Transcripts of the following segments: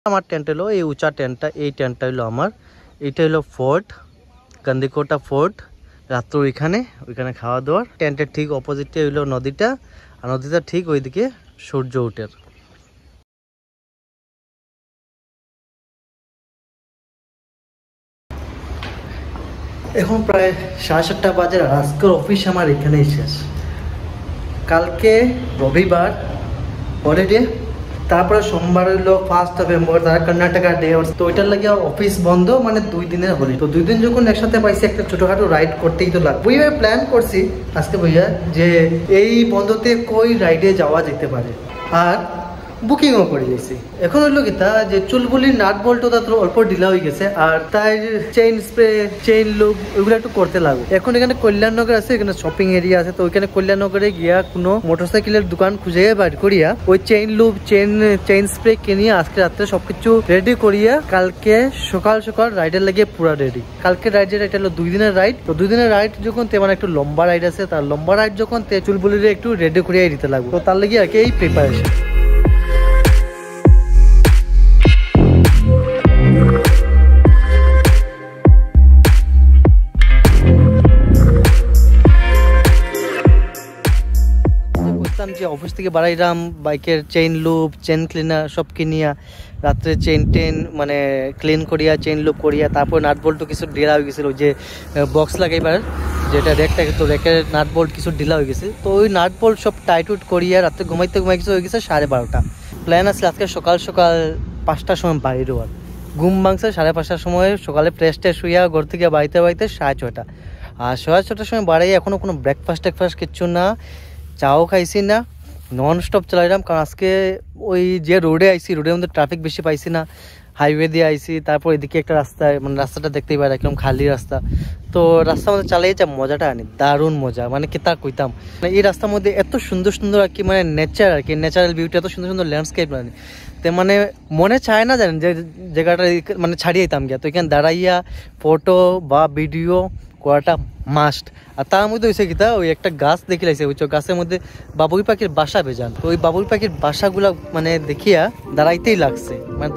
আমার টেন্ট হলো এই উঁচা টেন্টটা, এই টেন্টটা হলো আমার। এটা হলো ফোর্ট, গান্ধীকোটা ফোর্ট। রাত্র ওইখানে খাওয়া দাওয়ার। টেন্টের ঠিক অপোজিটে হইলো নদীটা, আর নদীটা ঠিক ওইদিকে সূর্য উঠে। এখন প্রায় 7:30 বাজে, আর আজকের অফিস আমার এখানেই শেষ। কালকে রবিবার হলিডে, তারপরে সোমবার হইলো 1 নভেম্বর, তারা কর্ণাটকা ডে। তো ওইটার লাগে অফিস বন্ধ, মানে 2 দিনের হলিডে। তো 2 দিন যখন একসাথে পাইছি, একটা ছোটখাটো রাইড করতেই তো লাগবে। ওইভাবে প্ল্যান করছি আজকে ভাইয়া যে এই বন্ধতে কই রাইডে যাওয়া যেতে পারে, আর বুকিংও করে দিয়েছি। এখন হইলো কি তা যে চুলবুলির নাট বল্ট ওটা তো অল্প ঢিলা হয়ে গেছে, আর তাই চেইন স্প্রে, চেইন লুপ ওইগুলো একটু করতে লাগবে। এখন এখানে কল্যাণনগর আছে, এখানে শপিং এরিয়া আছে। তো ওইখানে কল্যাণনগরে গিয়া কোনো মোটরসাইকেলের দোকান খুঁজে বার করিয়া ওই চেইন লুপ, চেইন স্প্রে কিনিয়া আজকে রাত্রে সবকিছু রেডি করিয়া কালকে সকাল সকাল রাইডের লাগে পুরা রেডি। কালকে রাইডের এটা হলো 2 দিনের রাইড। তো 2 দিনের রাইড যখন তেমন একটু লম্বা রাইড আছে, তার লম্বা রাইড যখন চুলবুলিরে একটু রেডি করিয়া দিতে লাগবে। তো তার লাগে আর কি এই প্রিপারেশন। যে অফিস থেকে বাড়াইলাম, বাইকের চেইন লুপ, চেইন ক্লিনার সব কিনিয়া রাত্রে চেইন মানে ক্লিন করিয়া, চেইন লুপ করিয়া, তারপর নাট বল্টও কিছু ঢিলা হয়ে গেছিলো, যে বক্স লাগাইবার যেটা রেক থাকে, তো রেকের নাট বল্ট কিছু ঢিলা হয়ে গেছে। তো ওই নাট বল্ট সব টাইট উট করিয়া রাত্রে ঘুমাইতে কিছু হয়ে গেছে 12:30। প্ল্যান আছে আজকে সকাল সকাল 5টার সময় বাড়ি রোয়ার। ঘুম ভাঙছে 5:30টার সময়, সকালে ফ্রেশ ট্রেশ হইয়া ঘর থেকে বাড়িতে 6:30। আর 6:30টার সময় বাড়াই, এখনও কোনো ব্রেকফাস্ট কিচ্ছু না, চাও খাইছি না, নন স্টপ চালাইলাম। কারণ আজকে ওই যে রোডে আইছি, রোডের মধ্যে ট্রাফিক বেশি পাইছি না, হাইওয়ে দিয়ে আইছি। তারপর এদিকে একটা রাস্তায়, মানে রাস্তাটা দেখতেই পাই একদম খালি রাস্তা। তো রাস্তার মধ্যে চালাই যা মজাটা আনি, দারুণ মজা, মানে কি তা কইতাম। মানে এই রাস্তার মধ্যে এত সুন্দর সুন্দর আর কি, মানে নেচার আর কি, ন্যাচারাল বিউটি, এত সুন্দর সুন্দর ল্যান্ডস্কেপ মানে। তো মানে মনে চায় না জানেন যে জায়গাটা মানে ছাড়িয়ে যেতাম গিয়া। তো এখানে দাঁড়াইয়া ফটো বা ভিডিও করাটা মাস্ট। আর তার মধ্যে হয়েছে কি তা ওই একটা গাছ দেখে লাগছে, ওই গাছের মধ্যে বাবুই পাখির বাসা বেজান। তো ওই বাবুই পাখির বাসাগুলা মানে দেখিয়া দাঁড়াইতেই লাগছে।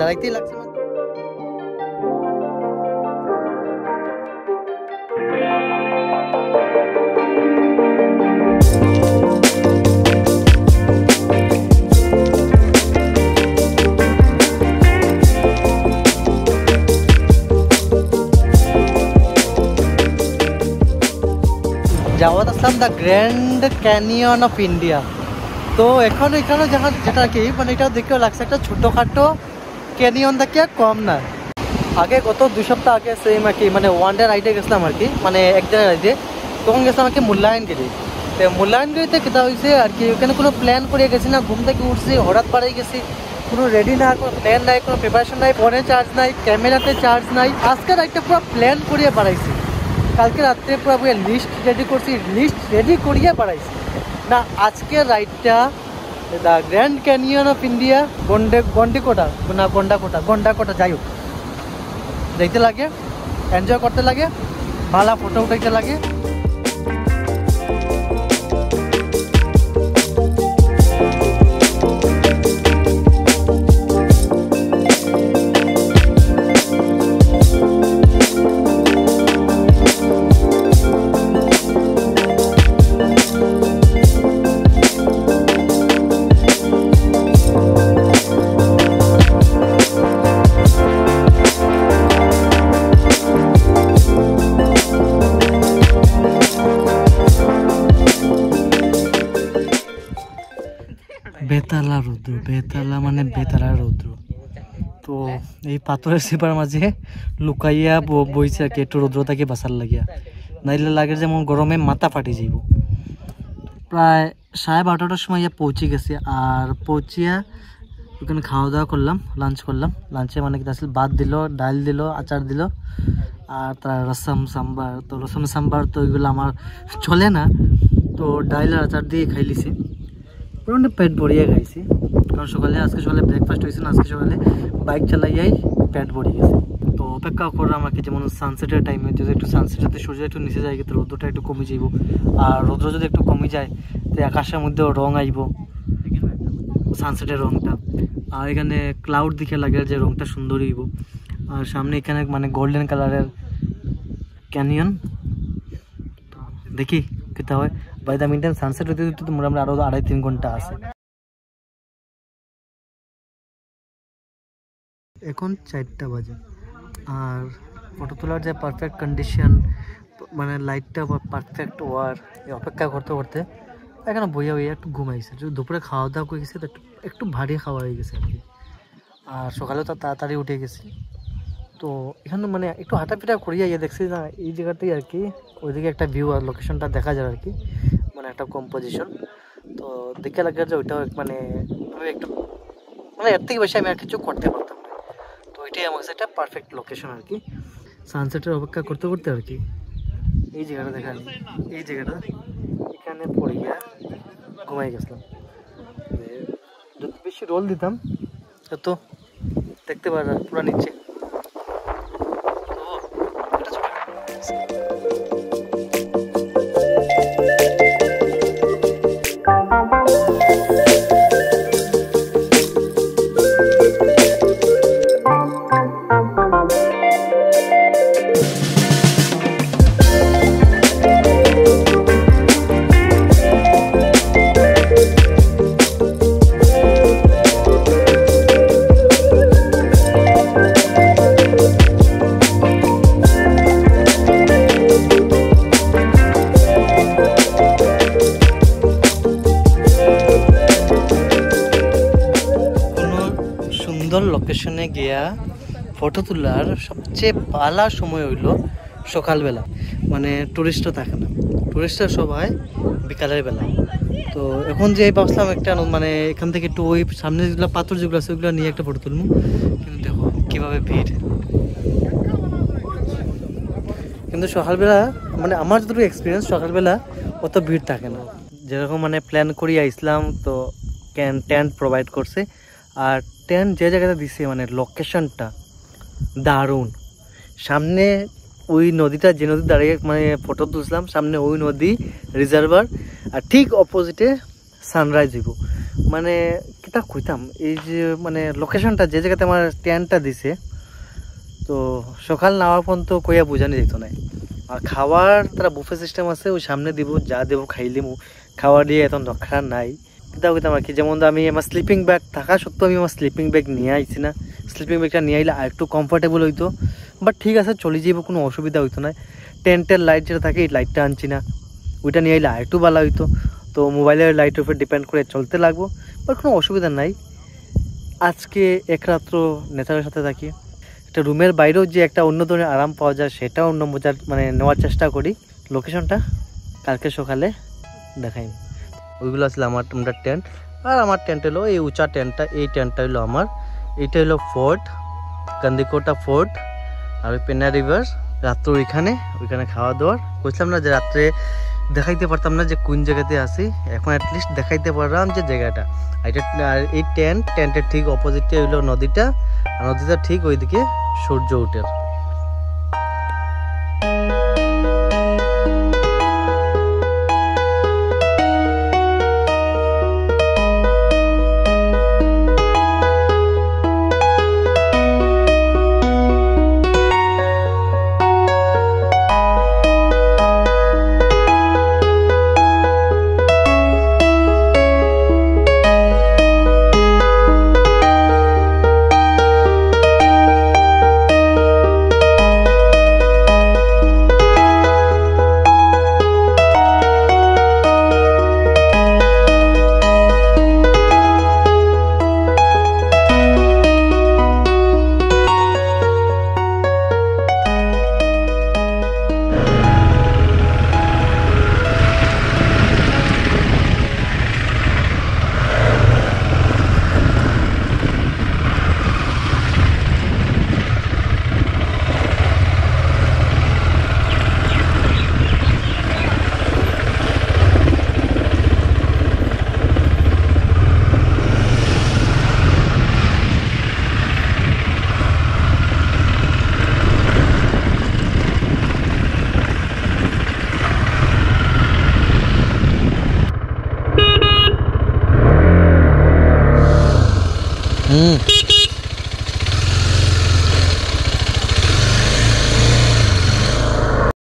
যাওয়াত আসলাম the Grand Canyon of India. তো এখন এখানে যেটা কি, মানে এটা দেখেও লাগছে একটা ছোটোখাটো ক্যানিয়ন দেখে কম না। আগে গত 2 সপ্তাহ আগে সেম আর কি, মানে ওয়ান ডে রাইডে গেছিলাম আর কি, মানে একদিনের রাইডে। তখন গেছিলাম আর কি মূল্যায়নগিরি। তো মূল্যায়নগিরিতে কেটা হয়েছে আর কি, ওখানে কোনো প্ল্যান করে গেছি না, ঘুম থেকে উঠছি হঠাৎ বাড়াই গেছি, কোনো রেডি না, কোনো প্ল্যান নাই, কোনো প্রিপারেশন নাই, ফোনে চার্জ নাই, ক্যামেরাতে চার্জ নাই। আজকে রাইডটা পুরো প্ল্যান করিয়ে বাড়াইছি। কালকে রাত্রে পুরো লিস্ট রেডি করছি, লিস্ট রেডি করিয়ে বাড়াইছি না। আজকের রাইডটা the Grand Canyon of India, Gandikota যাই হোক, দেখতে লাগে, এনজয় করতে লাগে, ভালো ফটো উঠাইতে লাগে। বেতালা রৌদ্র, বেতালা মানে বেতালা রৌদ্র। তো এই পাথরের সিপার মাঝে লুকাইয়া বইছে আর কি, একটু রৌদ্র থেকে বাঁচার লাগিয়া, নাইলে লাগে যেমন গরমে মাথা ফাটি যাইব। প্রায় 12:30টার সময় পৌঁছে গেছি। আর পৌঁছিয়া ওখানে খাওয়া দাওয়া করলাম, লাঞ্চ করলাম। লাঞ্চে মানে কি আসলে ভাত দিল, ডাল দিল, আচার দিল, আর তার রসম সাম্বার। তো রসম সাম্বার তো ওইগুলো আমার চলে না, তো ডাল আর আচার দিয়ে খাইলিছি। পুরোটা পেট ভরিয়ে খাইছি, কারণ আজকে সকালে ব্রেকফাস্ট হয়েছে না, আজকে সকালে বাইক চালাইয়াই পেট ভরিয়ে গেছে। তো অপেক্ষা করলাম আর কি, যেমন সানসেটের টাইমে যদি একটু সানসেটের সূর্য একটু নিচে যায়, কিন্তু রৌদ্রটা একটু কমে যাইব। আর রৌদ্র যদি একটু কমে যায়, তো আকাশের মধ্যেও রং আইব, সানসেটের রংটা, আর এখানে ক্লাউড দিকে লাগে যে রংটা সুন্দর হইব। আর সামনে এখানে মানে গোল্ডেন কালারের ক্যানিয়ন, দেখি কেটা হয়। বাই দ্য মিনটাইম সানসেট হইতে হইতে তো মোটামুটি আরও 2.5-3 ঘন্টা আছে। এখন 4টা বাজে, আর ফটো তোলার যে পারফেক্ট কন্ডিশন, মানে লাইটটা পারফেক্ট ওয়ার, অপেক্ষা করতে করতে এখানে বইয়া বইয়া একটু ঘুমাইছে। দুপুরে খাওয়া দাওয়া করে গেছে, তো একটু ভারী খাওয়া হয়ে গেছে আর কি। আর সকালেও তো তাড়াতাড়ি উঠে গেছি। তো এখানে মানে একটু হাঁটাফিটা করিয়া ইয়ে দেখছি না, এই জায়গাতেই আর কি ওইদিকে একটা ভিউ আর লোকেশনটা দেখা যায় আর কি, মানে একটা কম্পোজিশন। তো দেখে লাগে যে ওইটাও মানে আমি একটু মানে এর থেকে বেশি আমি আর কিছু করতে পারতাম না। তো ওইটাই আমার কাছে একটা পারফেক্ট লোকেশন আর কি। সানসেটের অপেক্ষা করতে করতে আর কি এই জায়গাটা দেখা, এই জায়গাটা এখানে পড়িয়া ঘুমাই গেছিলাম। যদি বেশি রোল দিতাম তো দেখতে পারা পুরো নিচে। লোকেশনে গিয়া ফটো তোলার সবচেয়ে ভালো সময় হইল সকালবেলা, মানে টুরিস্টও থাকে না, টুরিস্টরা সবাই বিকালের বেলা। তো এখন যে ভাবছিলাম একটা মানে এখান থেকে একটু ওই সামনে যেগুলো পাথর যেগুলো আছে ওইগুলো নিয়ে একটা ফটো তুলবো, কিন্তু দেখো কীভাবে ভিড়। কিন্তু সকালবেলা মানে আমার যতটুকু এক্সপিরিয়েন্স, সকালবেলা অত ভিড় থাকে না। যেরকম মানে প্ল্যান করি আসলাম, তো টেন্ট প্রোভাইড করছে, আর টেন্ট যে জায়গাটা দিছে মানে লোকেশনটা দারুণ। সামনে ওই নদীটা, যে নদী দাঁড়িয়ে মানে ফটো তুলছিলাম, সামনে ওই নদী রিজার্ভার, আর ঠিক অপোজিটে সানরাইজ হইব। মানে কিতা কইতাম, এই যে মানে লোকেশনটা যে জায়গাতে আমার টেন্টটা দিছে, তো সকাল নামার পর্যন্ত কইয়া বোঝানো যেত না। আর খাওয়ার তারা বুফে সিস্টেম আছে, ওই সামনে দিব, যা দেবো খাইলিমু, খাওয়া দিয়ে এত দরকার নাই। কিতা কইতাম আর কি, যেমন আমি আমার স্লিপিং ব্যাগ থাকা সত্ত্বেও আমি আমার স্লিপিং ব্যাগ নিয়ে আইছি না। স্লিপিং ব্যাগটা নিয়ে আইলে আর একটু কমফোর্টেবল হইতো, বাট ঠিক আছে চলে যাইব, কোনো অসুবিধা হইতো না। টেন্টের লাইট যেটা থাকে এই লাইটটা আনছি না, ওইটা নিয়ে আইলে আর একটু ভালো হইতো। তো মোবাইলের লাইটের উপর ডিপেন্ড করে চলতে লাগবো, বাট কোনো অসুবিধা নাই। আজকে এক রাত্র নেচারের সাথে থাকি, একটা রুমের বাইরেও যে একটা অন্য ধরনের আরাম পাওয়া যায় সেটাও অন্য মজার মানে নেওয়ার চেষ্টা করি। লোকেশনটা কালকে সকালে দেখাই। ওইগুলো আসলে আমার টেন্ট, আর আমার টেন্ট হলো এই উঁচা টেন্টটা, এই টেন্টটা হলো আমার। এইটা হলো ফোর্ট, কান্দিকোটা ফোর্ট, আর ওই পেনা রিভার। রাত্র ওইখানে খাওয়া দাওয়ার বলছিলাম না যে রাত্রে দেখাইতে পারতাম না যে কোন জায়গাতে আসি, এখন অ্যাটলিস্ট দেখাইতে পারলাম যে জায়গাটা। আর এই টেন্টের ঠিক অপোজিটে হইলো নদীটা, আর নদীটা ঠিক ওইদিকে সূর্য উঠে।